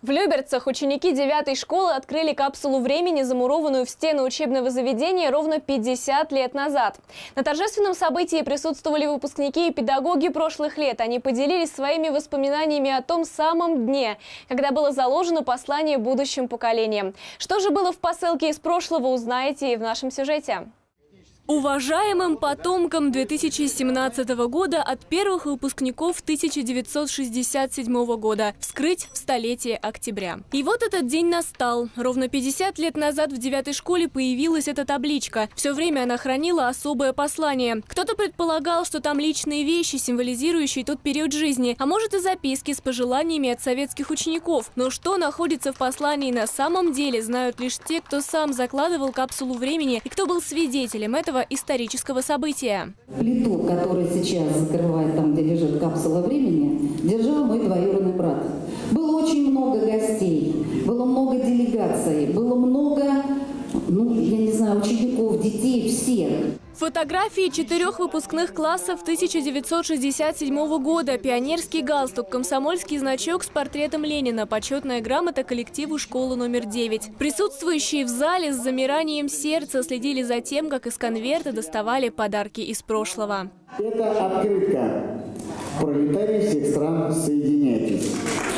В Люберцах ученики 9-й школы открыли капсулу времени, замурованную в стены учебного заведения ровно 50 лет назад. На торжественном событии присутствовали выпускники и педагоги прошлых лет. Они поделились своими воспоминаниями о том самом дне, когда было заложено послание будущим поколениям. Что же было в посылке из прошлого, узнаете и в нашем сюжете. Уважаемым потомкам 2017 года от первых выпускников 1967 года вскрыть в столетие октября. И вот этот день настал. Ровно 50 лет назад в 9-й школе появилась эта табличка. Все время она хранила особое послание. Кто-то предполагал, что там личные вещи, символизирующие тот период жизни, а может и записки с пожеланиями от советских учеников. Но что находится в послании на самом деле, знают лишь те, кто сам закладывал капсулу времени и кто был свидетелем этого исторического события. Плиту, которая сейчас закрывает там, где лежит капсула времени, держал мой двоюродный брат. Было очень много гостей, было много делегаций, было много, я не знаю, учеников, детей, всех. Фотографии 4 выпускных классов 1967 года, пионерский галстук, комсомольский значок с портретом Ленина, почетная грамота коллективу школы номер 9. Присутствующие в зале с замиранием сердца следили за тем, как из конверта доставали подарки из прошлого. Это открытка. Пролетарии всех стран, соединяйтесь.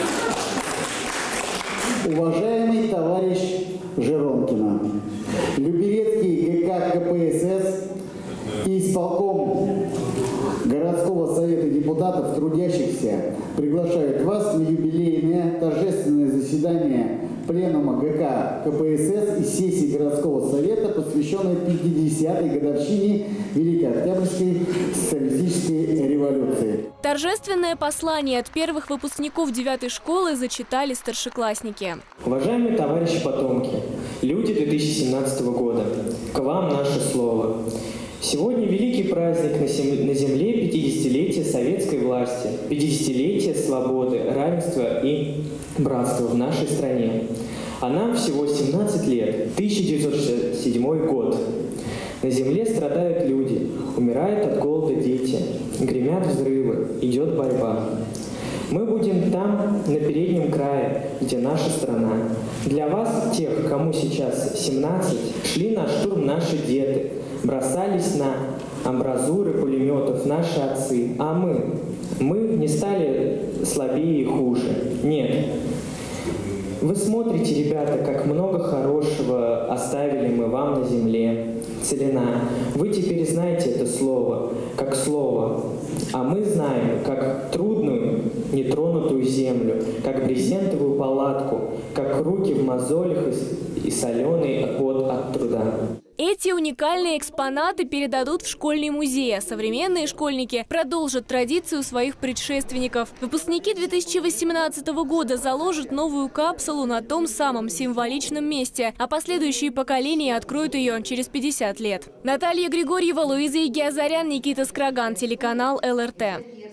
Уважаемый товарищ Жеронкина, Люберецкий ГК КПСС и исполком городского совета депутатов трудящихся приглашают вас на юбилейное торжественное заседание пленума ГК КПСС и сессии городского совета, посвященной 50-й годовщине Великой Октябрьской социалистической революции. Торжественное послание от первых выпускников 9-й школы зачитали старшеклассники. Уважаемые товарищи потомки, люди 2017 года, к вам наше слово. Сегодня великий праздник на земле 50-летия советской власти, 50-летия свободы, равенства и братства в нашей стране. А нам всего 17 лет, 1967 год. На земле страдают люди, умирают от голода дети, гремят взрывы, идет борьба. Мы будем там, на переднем крае, где наша страна. Для вас, тех, кому сейчас 17, шли на штурм наши деды, бросались на амбразуры пулеметов наши отцы. А мы не стали слабее и хуже. Нет. Вы смотрите, ребята, как много хорошего оставили мы вам на земле. Целина. Вы теперь знаете это слово, как слово. А мы знаем, как трудную, нетронутую землю, как брезентовую палатку, как руки в мозолях и соленый пот от труда. Эти уникальные экспонаты передадут в школьный музей, а современные школьники продолжат традицию своих предшественников. Выпускники 2018 года заложат новую капсулу на том самом символичном месте, а последующие поколения откроют ее через 50 лет. Наталья Григорьева, Луиза Игиазарян, Никита Скраган, телеканал ЛРТ.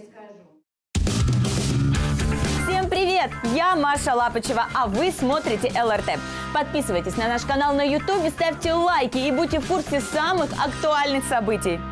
Всем привет! Я Маша Лапочева, а вы смотрите ЛРТ. Подписывайтесь на наш канал на YouTube, ставьте лайки и будьте в курсе самых актуальных событий.